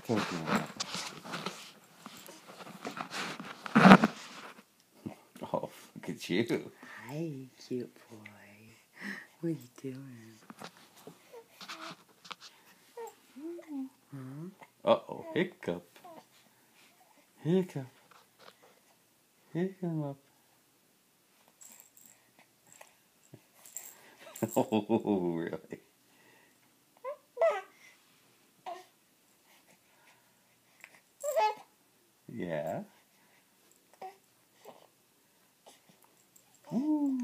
Coconut. Oh, look at you. Hi, cute boy. What are you doing? Huh? Uh-oh, hiccup. Hiccup. Hiccup. Oh, really? Yeah. Woo.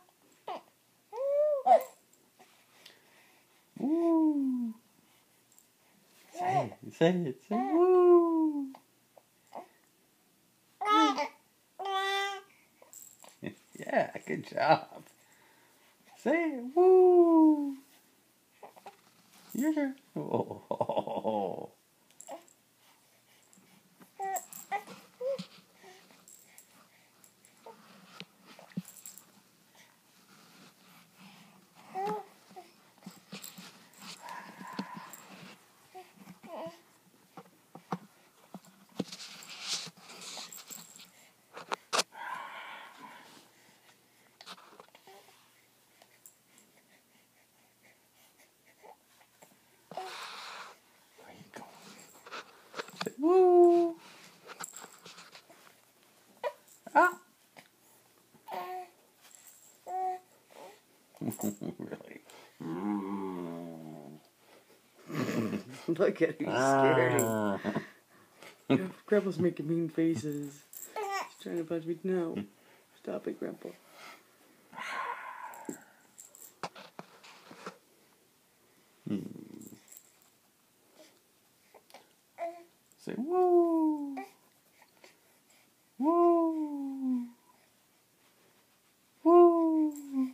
Woo. Say it. Say it. Say woo. Yeah, good job. Say it. Woo. Your turn. Oh. Where you going? Say woo. Ah. Really? Look at him, scared him. Grandpa's making mean faces. He's trying to punch me. No. Stop it, Grandpa. Say woo. Woo. Woo.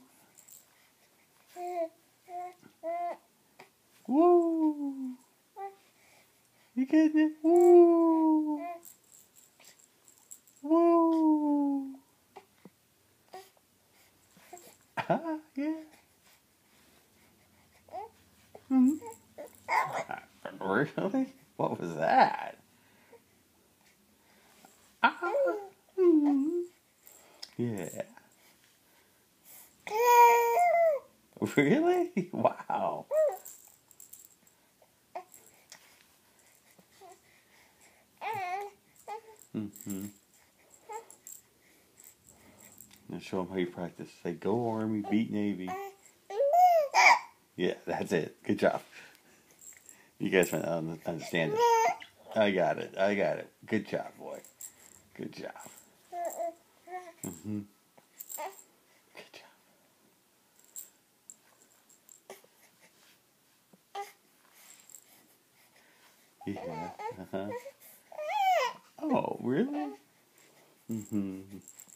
Woo. You getting it? Woo. Woo. Ah, yeah. Mm-hmm. Really? What was that? Ah. Mm-hmm. Yeah. Really? Wow. Mm-hmm. Now show them how you practice. Say, go Army, beat Navy. Yeah, that's it. Good job. You guys might not understand it. I got it. I got it. Good job, boy. Good job. Mm-hmm. Good job. Yeah. Uh-huh. Oh, really? Mm-hmm.